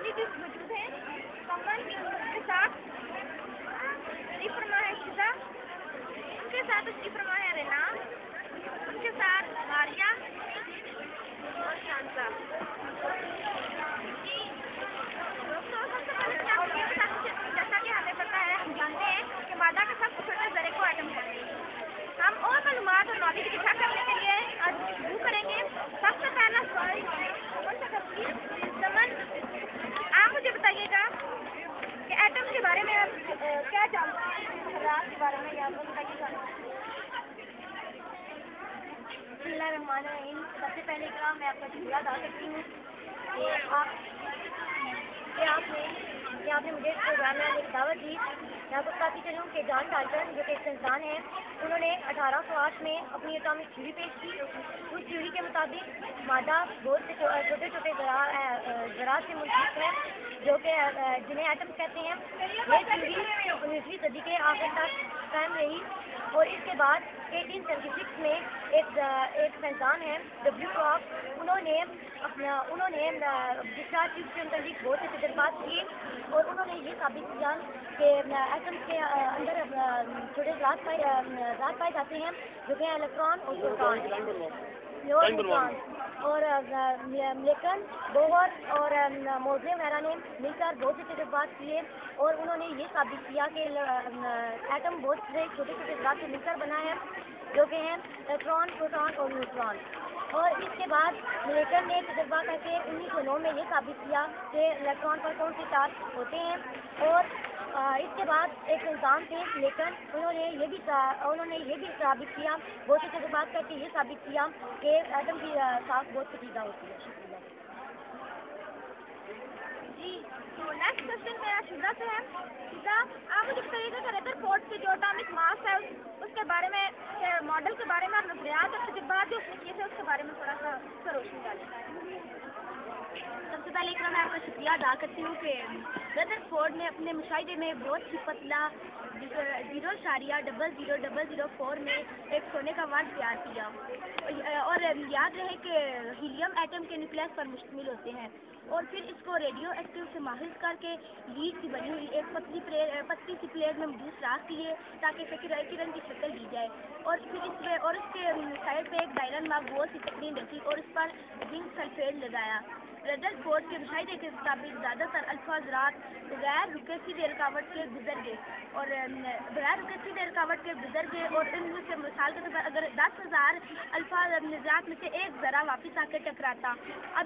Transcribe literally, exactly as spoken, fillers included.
जी موجود ہیں کمل کے ساتھ تشریف فرما ہے شزا، ان کے ساتھ تشریف فرما ہے رینا، ان کے ساتھ ماریا اور شانتا۔ جی دوستوں، سب سے پہلے میں آپ کو یہ بتا دوں، جیسا کہ ہمیں پتہ ہے، ہم جانتے ہیں کہ مادہ کے سب سے چھوٹے ذرے کو ایٹم کہتے ہیں۔ ہم اور معلومات اور نالج اکٹھا کرنے کے لیے آج شروع کریں گے۔ سب سے پہلا سوال کون سا کروں گی؟ سمن، آپ مجھے بتائیے گا کہ ایٹم کے بارے میں آپ کیا جانتے ہیں؟ رات کے بارے میں یا بتائیے گا۔ بسم اللہ الرحمن الرحیم۔ سب سے پہلے کا میں آپ کا شکریہ ادا کرتی ہوں کہ آپ کہ آپ نے کہ آپ نے مجھے اس پروگرام میں ایک دعوت دی۔ میں آپ کو بتاتی چلوں کہ جان ڈالٹن جو کہ ایک انسان ہے، انہوں نے اٹھارہ سو آٹھ میں اپنی اٹامک تھیوری پیش کی۔ اس تھیوری کے مطابق مادہ بہت سے چھوٹے چھوٹے ذرات سے منسلک ہے جو کہ جنہیں ایٹم کہتے ہیں۔ یہ تھیوری انیسویں صدی کے آخر تک قائم رہی اور اس کے بعد ایٹین سیونٹی سکس میں ایک ایک سائنسدان ہے ڈبلیو کراک، انہوں نے اپنا انہوں نے ڈسچارج ٹیوب کے متعلق بہت سے تجربات کیے اور انہوں نے یہ ثابت کیا کہ ایٹم کے اندر چھوٹے ذرات پائے ذرات پائے جاتے ہیں جو کہ الیکٹران اور پروٹون اور لیکن بوہر اور موزے وغیرہ نے مل کر بہت سے تجربات کیے اور انہوں نے یہ ثابت کیا کہ ایٹم بہت سے چھوٹے چھوٹے ذرات سے مل کر بنا ہے جو کہ ہیں الیکٹران، پروٹون اور نیوٹران۔ اور اس کے بعد ملیکن نے تجربہ کر کے انیس سو نو میں یہ ثابت کیا کہ الیکٹران پر کون سی چارج ہوتے ہیں اور اس کے بعد ایک انسان تھے لیکن انہوں نے یہ بھی انہوں نے یہ بھی ثابت کیا، بہت سی تجربات کر کے یہ ثابت کیا کہ ایٹم کی ساخت بہت پیچیدہ ہوتی ہے۔ شکریہ۔ جی تو نیکسٹ کوشچن میرا شزا سے ہے۔ شزا، آپ مجھے بتائیے گا کہ ردر فورڈ کے جو اٹامک ماس ہے اس کے بارے میں ماڈل کے بارے میں اور نظریات اور تجربات جو اس نے کیے تھے اس کے بارے میں تھوڑا سا روشنی ڈالیں۔ سب سے پہلے میں آپ کا شکریہ ادا کرتی ہوں کہ ردر فورڈ نے اپنے مشاہدے میں بہت ہی پتلا زیرو اشاریہ double zero double zero four میں ایک سونے کا وار تیار کیا اور یاد رہے کہ ہیلیم ایٹم کے نیوکلیس پر مشتمل ہوتے ہیں اور پھر اس کو ریڈیو ایکٹیو سے ماہر کر کے لیڈ کی بنی ہوئی ایک پتلی پتلی سی پلیٹ میں محدود راکھ دیے تاکہ کرن کی شکل دی جائے اور پھر اس میں اور اس کے سائڈ پہ ایک ڈائرن ماگ گول سی تکرین رکھی اور اس پر زنک سلفیٹ لگایا۔ ردر فورڈ کے مشاہدے کے مطابق زیادہ تر الفا ذرات بغیر رکے سیدھے رکاوٹ کے گزر گئے اور بغیر رکے سیدھے رکاوٹ کے گزر گئے اور ان میں سے مثال کے طور پر اگر دس ہزار الفا ذرات میں سے ایک ذرا واپس آ کے ٹکراتا